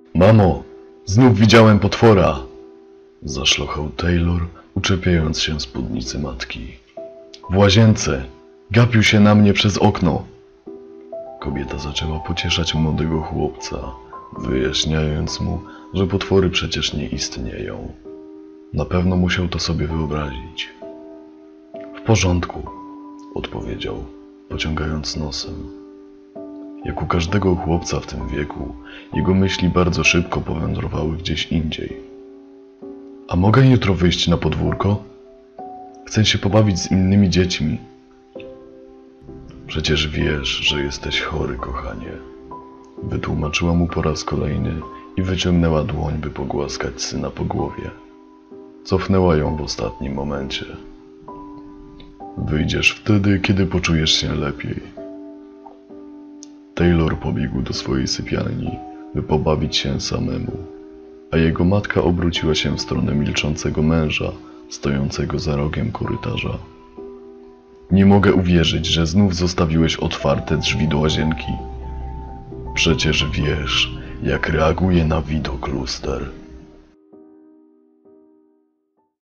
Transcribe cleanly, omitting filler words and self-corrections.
Mamo, znów widziałem potwora! Zaszlochał Taylor, uczepiając się spódnicy matki. W łazience! Gapił się na mnie przez okno! Kobieta zaczęła pocieszać młodego chłopca, wyjaśniając mu, że potwory przecież nie istnieją. Na pewno musiał to sobie wyobrazić. W porządku, odpowiedział, pociągając nosem. Jak u każdego chłopca w tym wieku, jego myśli bardzo szybko powędrowały gdzieś indziej. A mogę jutro wyjść na podwórko? Chcę się pobawić z innymi dziećmi. Przecież wiesz, że jesteś chory, kochanie. Wytłumaczyła mu po raz kolejny i wyciągnęła dłoń, by pogłaskać syna po głowie. Cofnęła ją w ostatnim momencie. Wyjdziesz wtedy, kiedy poczujesz się lepiej. Taylor pobiegł do swojej sypialni, by pobawić się samemu, a jego matka obróciła się w stronę milczącego męża, stojącego za rogiem korytarza. Nie mogę uwierzyć, że znów zostawiłeś otwarte drzwi do łazienki. Przecież wiesz, jak reaguję na widok luster.